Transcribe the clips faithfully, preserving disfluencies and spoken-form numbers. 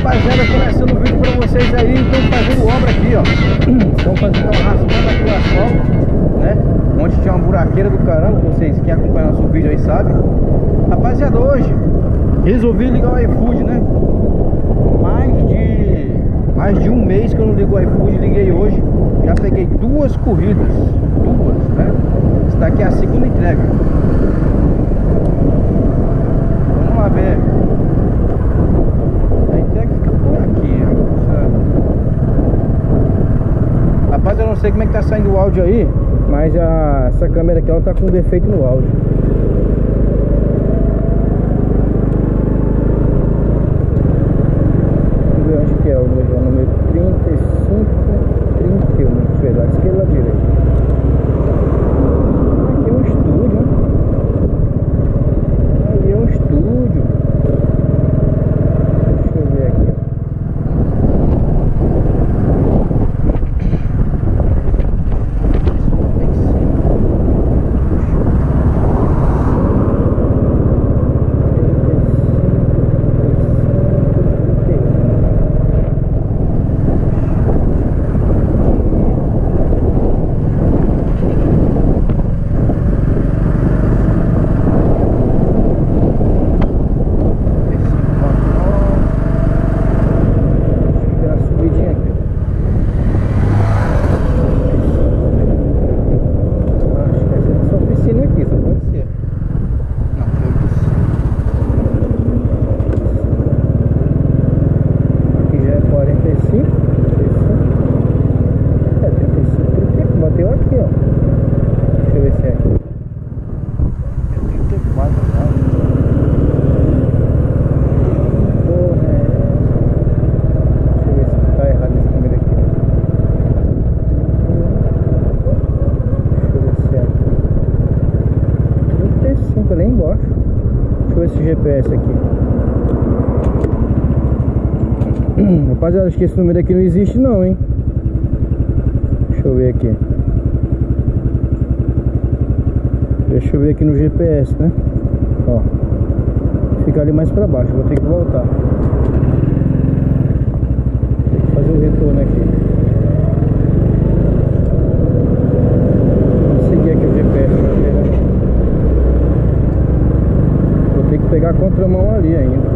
Rapaziada, começando o vídeo pra vocês aí. Estão fazendo obra aqui, ó. Estão fazendo uma raspando aqui o asfalto, né? Onde tinha uma buraqueira do caramba. Vocês que acompanham nosso vídeo aí sabem. Rapaziada, hoje resolvi ligar o iFood, né? Mais de Mais de um mês que eu não ligo o iFood. Liguei hoje. Já peguei duas corridas. Duas, né? Está aqui a segunda entrega. Vamos lá ver. A entrega fica por aqui, ó. Rapaz, eu não sei como é que tá saindo o áudio aí, mas a, essa câmera aqui ela tá com defeito no áudio. Vamos ver onde que é o número, o número trinta e cinco, trinta e um, deixa eu ver, da esquerda à direita. Aqui é um estúdio, né? Ali é um estúdio. Deixa eu ver aqui. Esse G P S aqui. Rapaziada, acho que esse número aqui não existe não, hein? Deixa eu ver aqui. Deixa eu ver aqui no G P S, né? Ó, fica ali mais pra baixo, vou ter que voltar. Tem que fazer o retorno aqui. Vamos seguir aqui o G P S pra ver, né? Tem que pegar a contramão ali ainda.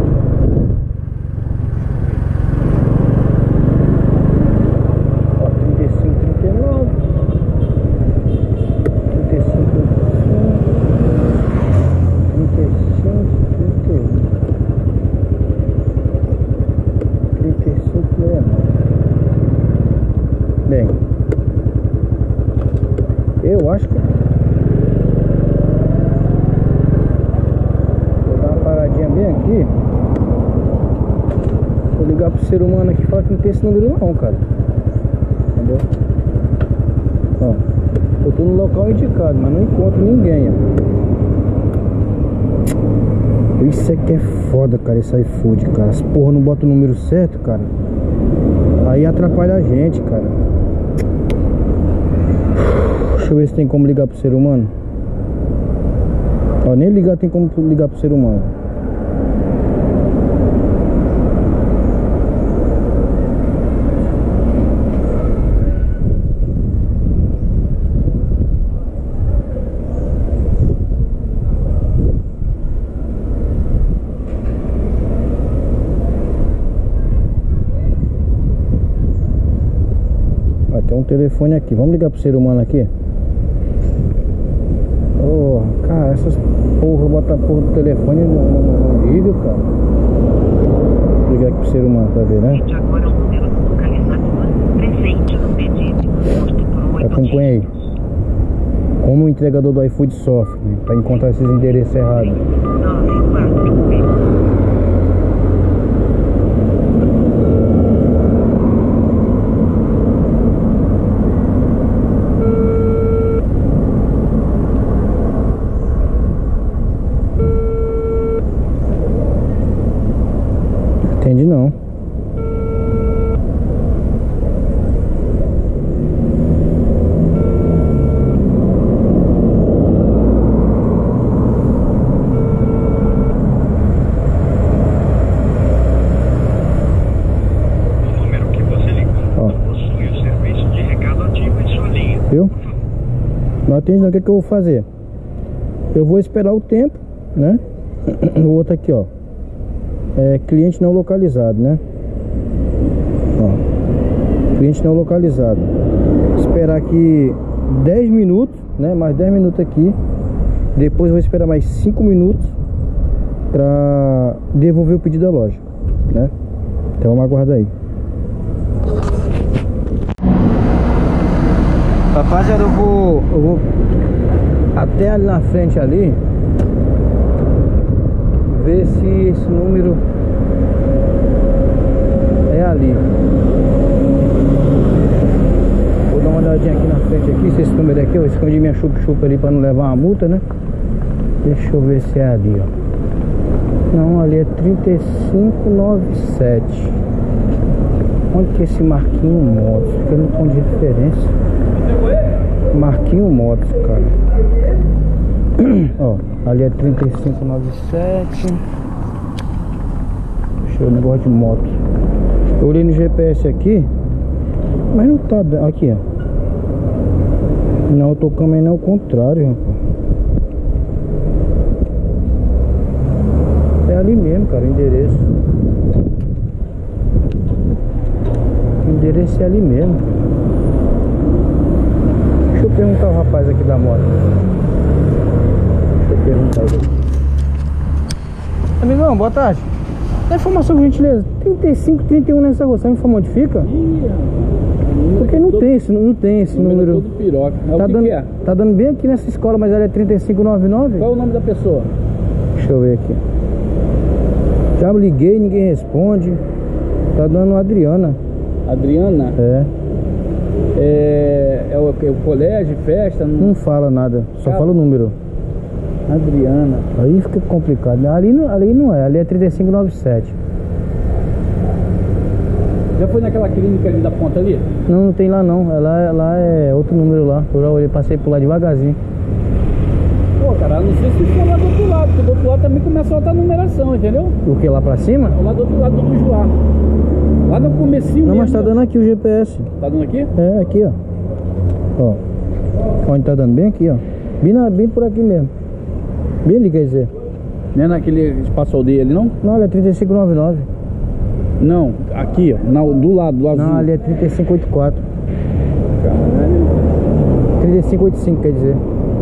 Ó, trinta e cinco, trinta e nove, trinta e cinco, trinta e cinco, trinta e um, trinta e cinco, sessenta e nove. Bem, eu acho que bem aqui. Vou ligar pro ser humano aqui e falar que não tem esse número não, cara. Entendeu? Ó, eu tô no local indicado, mas não encontro ninguém, ó. Isso aqui é foda, cara, esse iFood, cara. As porra não bota o número certo, cara. Aí atrapalha a gente, cara. Deixa eu ver se tem como ligar pro ser humano. Ó, nem ligar tem como ligar pro ser humano. Tem um telefone aqui, vamos ligar pro ser humano aqui. Oh, cara, essas porra, bota a porra do telefone e não, não, não liga, cara. Vou ligar aqui pro ser humano pra ver, né? Acompanha aí. Como o entregador do iFood sofre, né, pra encontrar esses endereços errados. Entende não. atende não, o que, que eu vou fazer? Eu vou esperar o tempo, né? O outro aqui, ó, é cliente não localizado, né? Ó, cliente não localizado. Esperar aqui dez minutos, né? Mais dez minutos aqui. Depois eu vou esperar mais cinco minutos pra devolver o pedido da loja, né? Então vamos aguardar aí. Rapaziada, eu vou, eu vou até ali na frente ali ver se esse número é ali. Vou dar uma olhadinha aqui na frente aqui, se esse número é aqui. Eu escondi minha chupa-chupa ali pra não levar uma multa, né? Deixa eu ver se é ali, ó. Não, ali é trinta e cinco noventa e sete. Onde que é esse Marquinho Motos? Porque eu não tô de referência. Marquinho Motos, cara. Ó, ali é trinta e cinco noventa e sete. Deixa eu ver o negócio de moto. Eu olhei no G P S aqui, mas não tá aqui, ó. Não, eu tô caminhando ao contrário, rapaz. É ali mesmo, cara, o endereço. O endereço é ali mesmo. Deixa eu perguntar ao rapaz aqui da moto. Deixa eu perguntar ele. Amigão, boa tarde. Dá informação, por gentileza. trinta e cinco, trinta e um nessa rua, sabe onde fica? Porque não tem esse, não tem esse número. Todo piroca. É tá o que dando, que é? Tá dando bem aqui nessa escola, mas ela é trinta e cinco noventa e nove. Qual é o nome da pessoa? Deixa eu ver aqui. Já liguei, ninguém responde. Tá dando Adriana. Adriana? É. É, é, o, é o colégio, festa? Não, Não fala nada, só Cara, fala o número. Adriana. Aí fica complicado. Ali não, ali não é, ali é trinta e cinco noventa e sete. Já foi naquela clínica ali da ponta ali? Não, não tem lá não. Lá, lá é outro número lá. Eu já olhei, passei por lá devagarzinho. Pô, cara, não sei se for lá do outro lado, porque do outro lado também começa a outra numeração, entendeu? O que, lá pra cima? Lá do outro lado do Juá. Lá no comecinho Não, mesmo. mas tá dando aqui o G P S. Tá dando aqui? É, aqui, ó. Ó. Onde tá dando? Bem aqui, ó. Bem, na, bem por aqui mesmo. Bem ali, quer dizer. Não é naquele espaço aldeia ali, não? Não, ali é trinta e cinco noventa e nove. Não, aqui, ó, na, do lado, do azul. Não, ali é trinta e cinco oitenta e quatro. Caralho. trinta e cinco oitenta e cinco, quer dizer.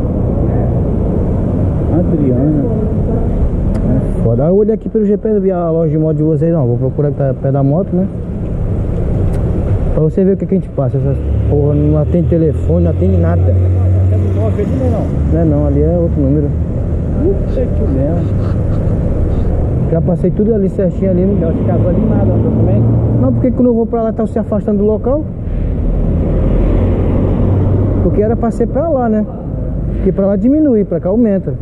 Adriana. É foda. Aí eu olhei aqui pelo G P S, vi a loja de moto de vocês. Não, vou procurar que tá perto da moto, né? Pra você ver o que, que a gente passa. Essas porra não atende telefone, não atende nada. Não é não, ali é outro número. Puta que merda. Já passei tudo ali certinho ali. Ela te casou ali nada no documento? Não, porque quando eu vou pra lá tá se afastando do local. Porque era pra ser pra lá, né? Porque pra lá diminui, pra cá aumenta.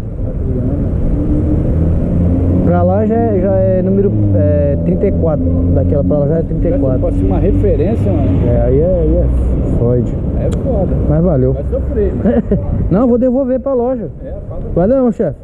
Pra lá já é, já é número é, trinta e quatro. Daquela pra lá já é trinta e quatro. Pode ser uma referência, mano. É, aí é, aí é Freud. É foda. Mas valeu. Vai sofrer. Não, vou devolver pra loja. É, fala. Valeu, chefe.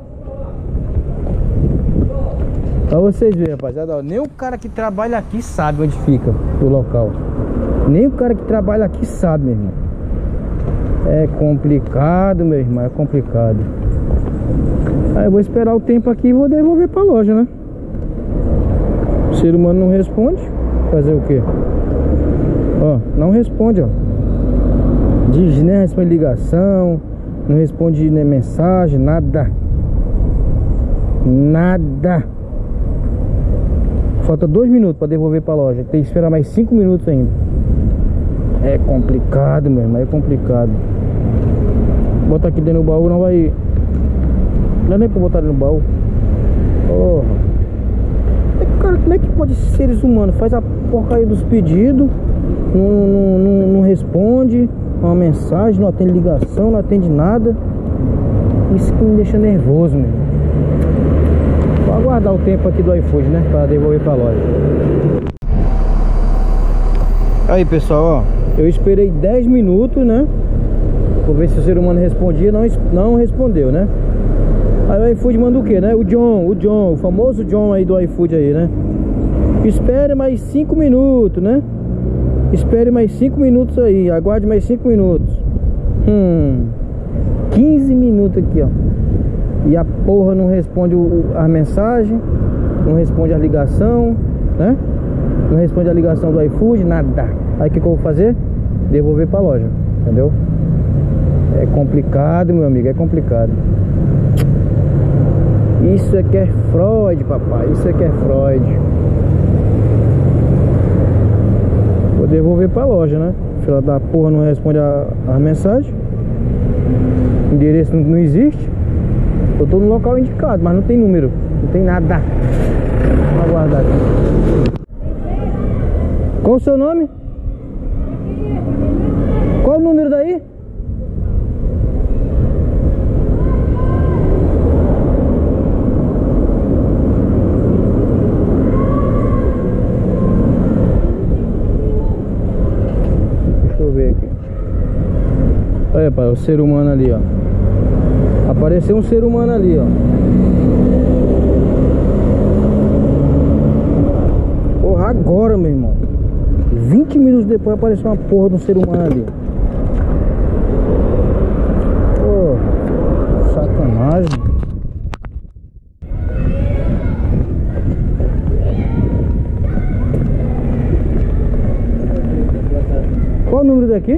Pra vocês verem, rapaziada, ó, nem o cara que trabalha aqui sabe onde fica o local. Nem o cara que trabalha aqui sabe, meu irmão. É complicado, meu irmão, é complicado. Aí eu vou esperar o tempo aqui e vou devolver pra loja, né? O ser humano não responde. Fazer o quê? Ó, não responde, ó. Diz, nem responde ligação, não responde nem mensagem, nada. Nada. Falta dois minutos pra devolver pra loja. Tem que esperar mais cinco minutos ainda. É complicado, meu irmão, é complicado. Botar aqui dentro do baú não vai... Não dá nem pra botar no baú. Porra. É, cara, como é que pode seres humanos? Faz a porcaria dos pedidos, não, não, não, não responde uma mensagem, não atende ligação, não atende nada. Isso que me deixa nervoso, meu. Vou aguardar o tempo aqui do iFood, né? Pra devolver pra loja. Aí, pessoal, ó. Eu esperei dez minutos, né? Vou ver se o ser humano respondia. Não, não respondeu, né? Aí o iFood manda o que, né? O John, o John, o famoso John aí do iFood aí, né? Espere mais cinco minutos, né? Espere mais cinco minutos aí. Aguarde mais cinco minutos. Hum. quinze minutos aqui, ó. E a porra não responde o, a mensagem, não responde a ligação, né? Não responde a ligação do iFood, nada. Aí o que, que eu vou fazer? Devolver pra loja, entendeu? É complicado, meu amigo, é complicado. Isso é que é Freud, papai. Isso é que é Freud. Vou devolver pra loja, né? Filha da porra não responde a, a mensagem. O endereço não, não existe. Eu tô no local indicado, mas não tem número. Não tem nada. Vou aguardar aqui. Qual o seu nome? Qual o número daí? Deixa eu ver aqui. Olha, pai, o ser humano ali, ó. Apareceu um ser humano ali, ó. Porra, agora, meu irmão. vinte minutos depois apareceu uma porra de um ser humano ali. Pô, sacanagem. Qual o número daqui?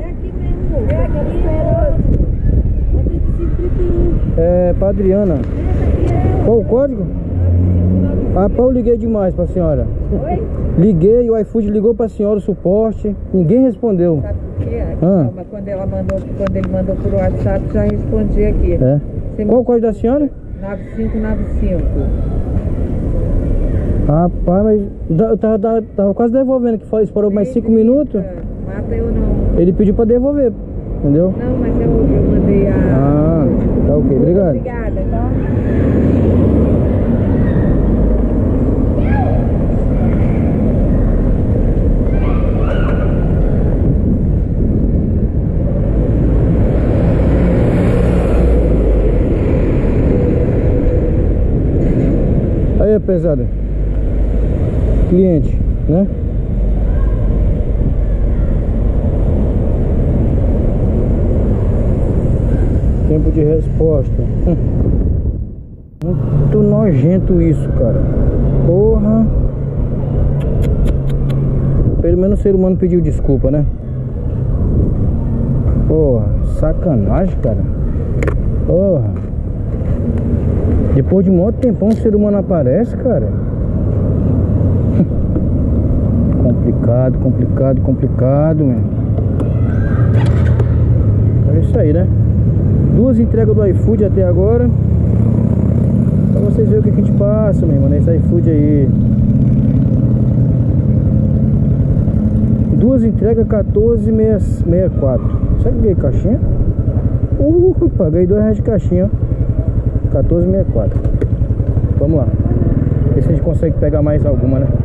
É pra Adriana. Qual o código? Ah, pá, eu liguei demais pra senhora. Oi? Liguei, o iFood ligou pra senhora, o suporte. Ninguém respondeu. Sabe por quê? Ah. Não, mas quando, ela mandou, quando ele mandou por WhatsApp, já respondi aqui. É. Você Qual o código da senhora? nove cinco nove cinco. Rapaz, mas eu tava, tava, tava quase devolvendo, que foi, parou mais cinco minutos. Mata eu não. Ele pediu pra devolver, entendeu? Não, mas eu, eu mandei a... Ah, tá ok, obrigado. Obrigada, tá? Aí, pesada. Cliente, né? Tempo de resposta. Hum. Muito nojento isso, cara. Porra. Pelo menos o ser humano pediu desculpa, né? Porra, sacanagem, cara. Porra. Depois de um monte de tempão o ser humano aparece, cara. Complicado, complicado, complicado, mano. É isso aí, né? Duas entregas do iFood até agora. Pra vocês verem o que a gente passa, meu irmão, nesse iFood aí. Duas entregas, quatorze e sessenta e quatro. Será que ganhei caixinha? Uh, paguei dois reais de caixinha. quatorze e sessenta e quatro. Vamos lá. Ver se a gente consegue pegar mais alguma, né?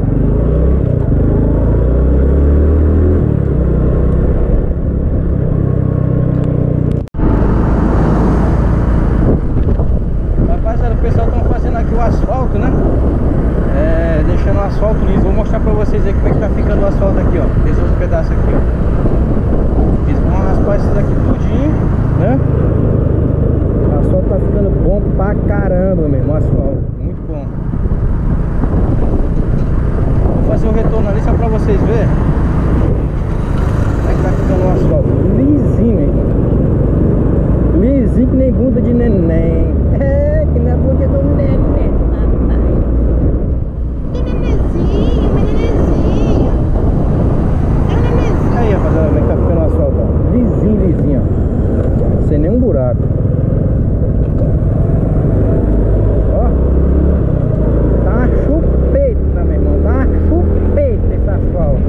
Rapaziada, o pessoal tá fazendo aqui o asfalto, né? É, deixando o asfalto liso. Vou mostrar pra vocês aí como é que tá ficando o asfalto aqui, ó. Esses outros pedaços aqui, ó. Eles vão raspar esses aqui tudinho, né? O asfalto tá ficando bom pra caramba mesmo, o asfalto. Muito bom. Vou fazer o retorno ali só pra vocês verem como é que tá ficando o asfalto. Lisinho, hein? Lisinho que nem bunda de neném. É, que nem a bunda do neném, papai. Que nenenzinho, meu nenenzinho. É um nenenzinho. Aí, rapaziada, como é que tá ficando o asfalto, ó. Lisinho, lisinho, ó. Sem nenhum buraco. Ó. Tá uma chupeta, meu irmão. Tá uma chupeta esse asfalto.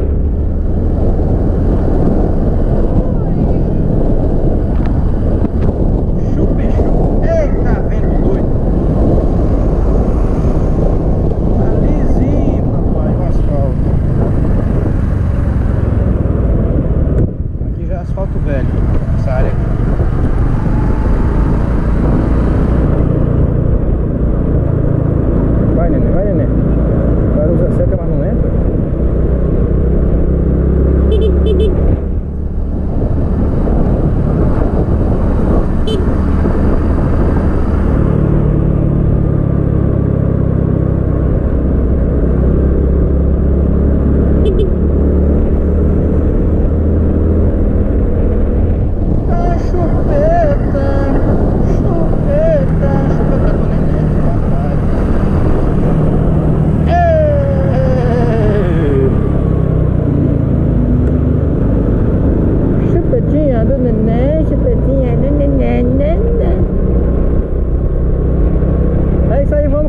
Chupe, chupe. Eita, vento doido. Tá lisinho, papai, o asfalto. Aqui já é asfalto velho, essa área aqui. Vai, neném, vai, neném. O cara usa seca, mas não entra.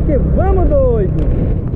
vamos que vamos, doido.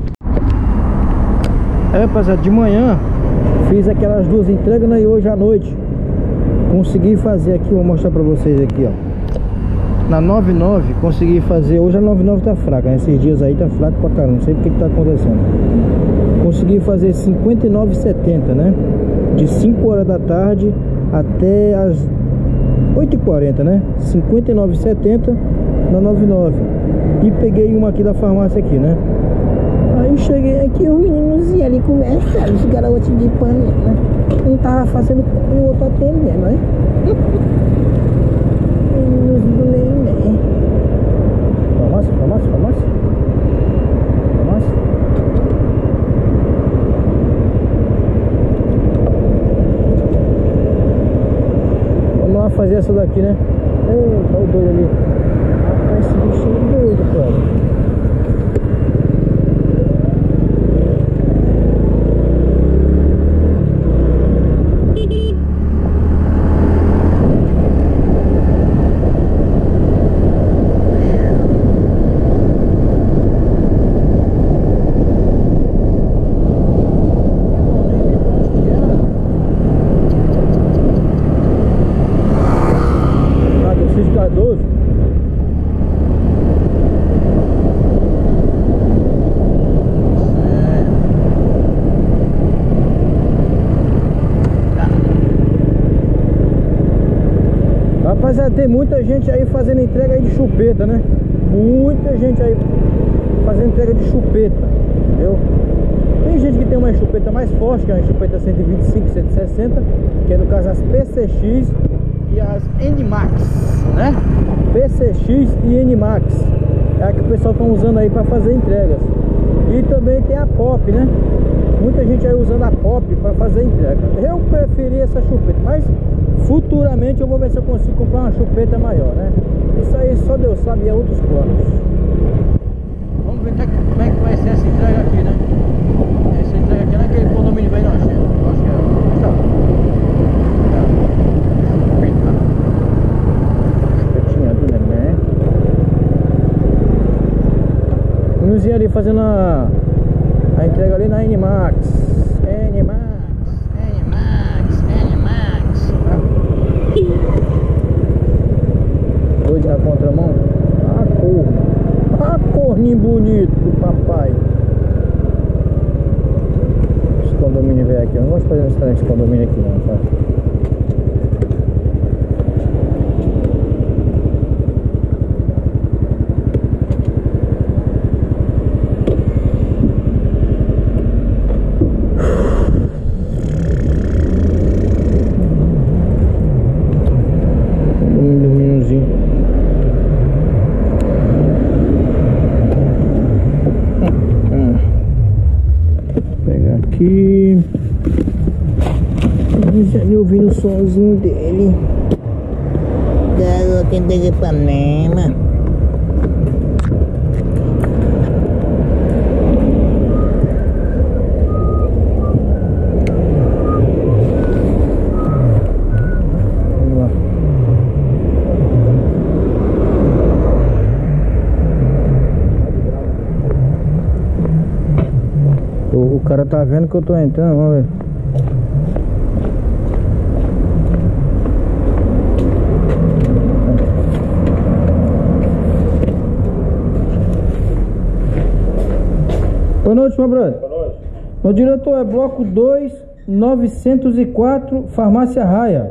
É, rapaziada, de manhã fiz aquelas duas entregas, né? E hoje à noite consegui fazer aqui, vou mostrar pra vocês aqui, ó. Na noventa e nove consegui fazer, hoje a noventa e nove tá fraca, né? Esses dias aí tá fraco pra caramba, não sei o que que tá acontecendo. Consegui fazer cinquenta e nove e setenta, né? De cinco horas da tarde até as oito e quarenta, né? cinquenta e nove e setenta na noventa e nove. E peguei uma aqui da farmácia aqui, né? Aí cheguei aqui, os meninos iam ali conversando, esse garoto de panela. Um tava fazendo e o outro atendendo, né? Meninos do neném. Farmácia, farmácia, farmácia. Farmácia. Vamos lá fazer essa daqui, né? Ei, tá o doido ali. Rapaz, esse bichinho é doido, cara. Rapaziada, tem muita gente aí fazendo entrega aí de chupeta, né? Muita gente aí fazendo entrega de chupeta, entendeu? Tem gente que tem uma chupeta mais forte, que é a chupeta cento e vinte e cinco, cento e sessenta, que é no caso as P C X e as N Max, né? P C X e N Max é a que o pessoal tá usando aí para fazer entregas. E também tem a Pop, né? Muita gente aí usando a Pop para fazer entrega. Eu preferi essa chupeta, mas futuramente eu vou ver se eu consigo comprar uma chupeta maior, né? Isso aí só Deus sabe e é outros planos. Vamos ver como é que vai ser essa entrega aqui, né? Essa entrega aqui não é aquele condomínio bem, não, chefe. Eu acho que é. Tá. Chupetinha do neném. Vamos ir ali fazendo a, a entrega ali na N Max. N Max. Doido na contramão. A cor. A corninho bonito do papai. Esse condomínio velho aqui. Eu não gosto de fazer esse condomínio aqui não, tá? Aqui já me ouvindo o somzinho dele. Garoto de Ipanema. Vamos lá. O cara tá vendo que eu tô entrando, vamos ver. Boa noite, meu brother. Boa noite. Meu diretor é bloco dois, novecentos e quatro, Farmácia Raia.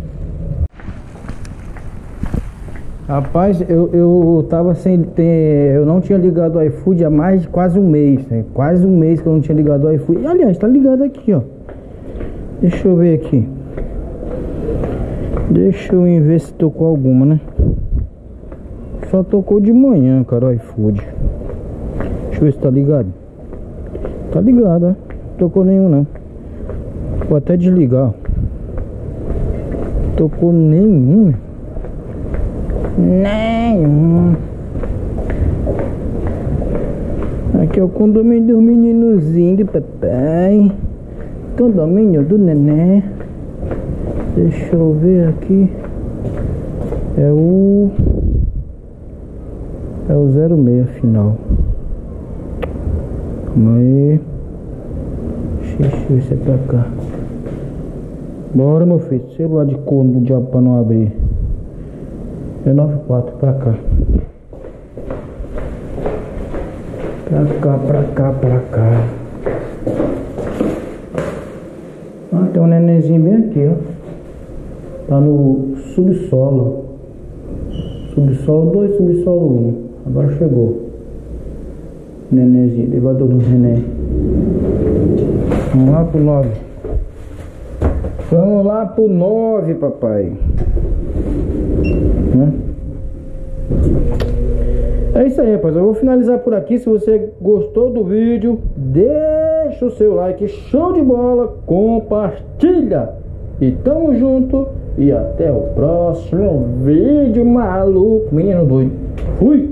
Rapaz, eu, eu tava sem ter, eu não tinha ligado o iFood há mais de quase um mês, né? Quase um mês que eu não tinha ligado o iFood. Aliás, tá ligado aqui, ó. Deixa eu ver aqui. Deixa eu ver se tocou alguma, né? Só tocou de manhã, cara, o iFood. Deixa eu ver se tá ligado. Tá ligado, ó. Não tocou nenhum, não. Vou até desligar, ó. Tocou nenhum. Nenhum. Aqui é o condomínio dos meninozinhos de papai. Condomínio do neném. Deixa eu ver aqui. É o... É o zero seis final. Calma aí. Deixa eu ver se é pra cá. Bora, meu filho. Celular de corno do diabo pra não abrir. É noventa e quatro pra cá. Pra cá, pra cá, pra cá. Ah, tem um nenenzinho bem aqui, ó. Tá no subsolo. Subsolo dois, subsolo um. Agora chegou. Nenenzinho, elevador do neném. Vamos lá pro nove. Vamos lá pro nove, papai. Hum? É isso aí, rapaz. Eu vou finalizar por aqui. Se você gostou do vídeo, deixa o seu like. Show de bola. Compartilha. E tamo junto. E até o próximo vídeo, maluco. Menino doido. Fui.